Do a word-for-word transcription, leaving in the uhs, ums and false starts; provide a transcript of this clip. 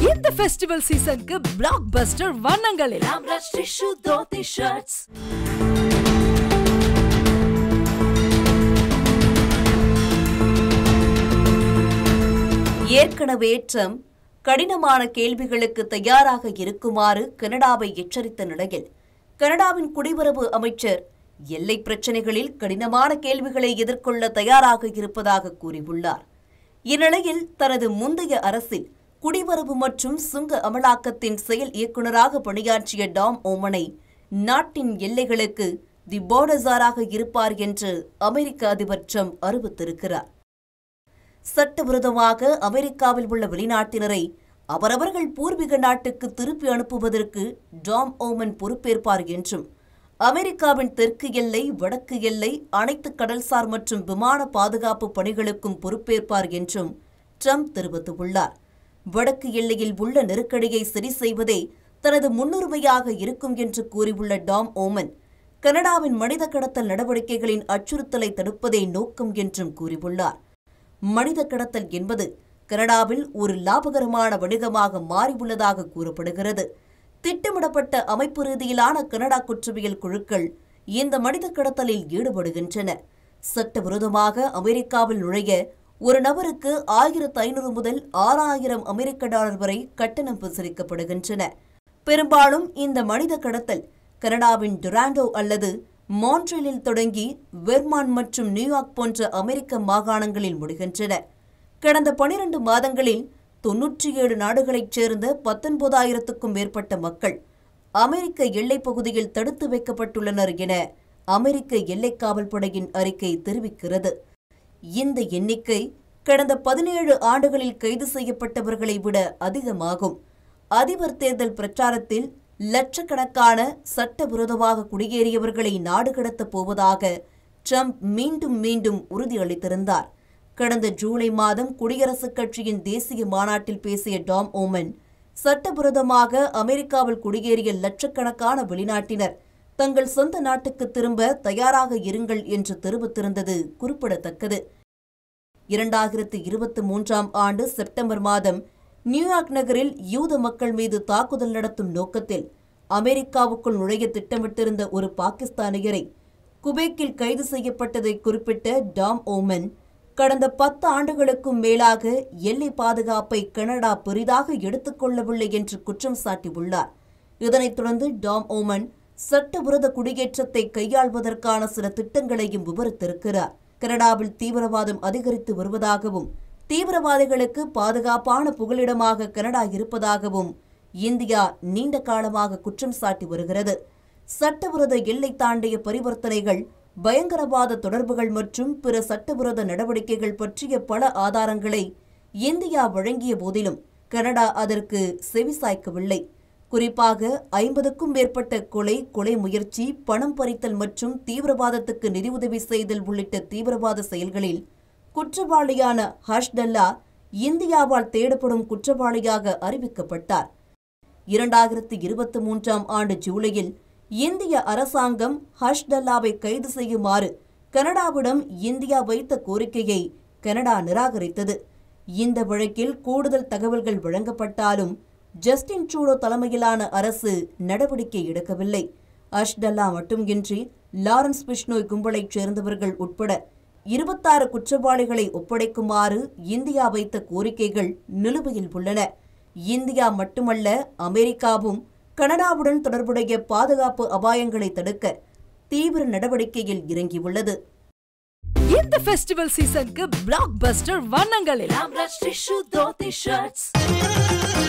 இந்த ஃபெஸ்டிவல் சீசனுக்கு பிளாக் பஸ்டர் வண்ணங்கள் எல்லாம் டிஷ்யூ தோத்தி ஷர்ட்ஸ். ஏற்கனவே ட்ரம்ப் கடினமான கேள்விகளுக்கு தயாராக இருக்குமாறு கனடாவை எச்சரித்த நிலையில் கனடாவின் குடிவரவு அமைச்சர் எல்லை பிரச்சினைகளில் கடினமான கேள்விகளை எதிர்கொள்ள தயாராக இருப்பதாக கூறியுள்ளார். இந்நிலையில் தனது முந்தைய அரசில் குடிவரவு மற்றும் சுங்க அமலாக்கத்தின் செயல் இயக்குநராக பணியாற்றிய டாம் ஓமனை நாட்டின் எல்லைகளுக்கு தி போர்டர்ஸாராக இருப்பார் என்று அமெரிக்க அதிபர் ட்ரம்ப் அறிவித்திருக்கிறார். சட்டவிரோதமாக அமெரிக்காவில் உள்ள வெளிநாட்டினரை அவரவர்கள் பூர்வீக நாட்டுக்கு திருப்பி அனுப்புவதற்கு டாம் ஓமன் பொறுப்பேற்பார் என்றும் அமெரிக்காவின் தெற்கு எல்லை, வடக்கு எல்லை, அனைத்து கடல்சார் மற்றும் விமான பாதுகாப்பு பணிகளுக்கும் பொறுப்பேற்பார் என்றும் ட்ரம்ப் தெரிவித்துள்ளார். வடக்கு எல்லையில் உள்ள நெருக்கடியை சரி செய்வதே தனது முன்னுரிமையாக இருக்கும் என்று கூறியுள்ள டாம் ஓமன், கனடாவின் மனித கடத்தல் நடவடிக்கைகளின் அச்சுறுத்தலை தடுப்பதே நோக்கம் என்றும் கூறியுள்ளார். மனித கடத்தல் என்பது கனடாவில் ஒரு லாபகரமான வணிகமாக மாறியுள்ளதாக கூறப்படுகிறது. திட்டமிடப்பட்ட அமைப்பு ரீதியிலான கனடா குற்றவியல் குழுக்கள் இந்த மனித கடத்தலில் ஈடுபடுகின்றன. சட்டவிரோதமாக அமெரிக்காவில் நுழைய ஒரு நபருக்கு ஆயிரத்து ஐநூறு முதல் ஆறாயிரம் அமெரிக்க டாலர் வரை கட்டணம் வசூலிக்கப்படுகின்றன. பெரும்பாலும் இந்த மனித கடத்தல் கனடாவின் டொராண்டோ அல்லது மான்ட்ரீலில் தொடங்கி வெர்மாண்ட் மற்றும் நியூயார்க் போன்ற அமெரிக்க மாகாணங்களில் முடிகின்றன. கடந்த பனிரண்டு மாதங்களில் தொன்னூற்றி ஏழு நாடுகளைச் சேர்ந்த பத்தொன்பதாயிரத்துக்கும் மேற்பட்ட மக்கள் அமெரிக்க எல்லைப் பகுதியில் தடுத்து வைக்கப்பட்டுள்ளனர் என அமெரிக்க எல்லைக் காவல் படையின் அறிக்கை தெரிவிக்கிறது. இந்த எண்ணிக்கை கடந்த பதினேழு ஆண்டுகளில் கைது செய்யப்பட்டவர்களை விட அதிகமாகும். அதிபர் தேர்தல் பிரச்சாரத்தில் லட்சக்கணக்கான சட்டவிரோதமாக குடியேறியவர்களை நாடு கடத்தப் போவதாக ட்ரம்ப் மீண்டும் மீண்டும் உறுதியளித்திருந்தார். கடந்த ஜூலை மாதம் குடியரசுக் கட்சியின் தேசிய மாநாட்டில் பேசிய டாம் ஓமன், சட்டவிரோதமாக அமெரிக்காவில் குடியேறிய லட்சக்கணக்கான வெளிநாட்டினர் தங்கள் சொந்த நாட்டுக்கு திரும்ப தயாராக இருங்கள் என்று தெரிவித்திருந்தது குறிப்பிடத்தக்கது. இரண்டாயிரத்து இருபத்தி மூன்றாம் ஆண்டு செப்டம்பர் மாதம் நியூயார்க் நகரில் யூத மக்கள் மீது தாக்குதல் நடத்தும் நோக்கத்தில் அமெரிக்காவுக்குள் நுழைய திட்டமிட்டிருந்த ஒரு பாகிஸ்தானியரை குபேக்கில் கைது செய்யப்பட்டதை குறிப்பிட்ட டாம் ஓமன், கடந்த பத்து ஆண்டுகளுக்கும் மேலாக எல்லை பாதுகாப்பை கனடா பெரிதாக எடுத்துக்கொள்ளவில்லை என்று குற்றம் சாட்டியுள்ளார். இதனைத் தொடர்ந்து டாம் ஓமன் சட்டவிரோத குடியேற்றத்தை கையாள்வதற்கான சில திட்டங்களையும் விவரித்திருக்கிறார். கனடாவில் தீவிரவாதம் அதிகரித்து வருவதாகவும் தீவிரவாதிகளுக்கு பாதுகாப்பான புகலிடமாக கனடா இருப்பதாகவும் இந்தியா நீண்ட காலமாக குற்றம் சாட்டி வருகிறது. சட்டவிரோத எல்லை தாண்டிய பரிவர்த்தனைகள், பயங்கரவாத தொடர்புகள் மற்றும் பிற சட்டவிரோத நடவடிக்கைகள் பற்றிய பல ஆதாரங்களை இந்தியா வழங்கிய போதிலும் கனடா அதற்கு செவிசாய்க்கவில்லை. குறிப்பாக ஐம்பதுக்கும் மேற்பட்ட கொலை, கொலை முயற்சி, பணம் பறித்தல் மற்றும் தீவிரவாதத்துக்கு நிதியுதவி செய்தல் உள்ளிட்ட தீவிரவாத செயல்களில் குற்றவாளியான ஹஷ்டல்லா இந்தியாவால் தேடப்படும் குற்றவாளியாக அறிவிக்கப்பட்டார். இரண்டாயிரத்து இருபத்தி மூன்றாம் ஆண்டு ஜூலையில் இந்திய அரசாங்கம் ஹஷ்டல்லாவை கைது செய்யுமாறு கனடாவிடம் இந்தியா வைத்த கோரிக்கையை கனடா நிராகரித்தது. இந்த வழக்கில் கூடுதல் தகவல்கள் வழங்கப்பட்டாலும் ஜஸ்டின் ட்ரூடோ தலைமையிலான அரசு நடவடிக்கை எடுக்கவில்லை. ஹஷ்டல்லா மட்டுமின்றி லாரன்ஸ் பிஷ்னோய் கும்பலைச் சேர்ந்தவர்கள் உட்பட இருபத்தாறு குற்றவாளிகளை ஒப்படைக்குமாறு இந்தியா வைத்த கோரிக்கைகள் நிலுவையில் உள்ளன. இந்தியா மட்டுமல்ல, அமெரிக்காவும் கனடாவுடன் தொடர்புடைய பாதுகாப்பு அபாயங்களை தடுக்க தீவிர நடவடிக்கையில் இறங்கியுள்ளது. இந்த ஃபெஸ்டிவல் சீசனுக்கு பிளாக் பஸ்டர் வண்ணங்கள் எல்லாம் டிஷ்யூ தோத்தி ஷர்ட்ஸ்.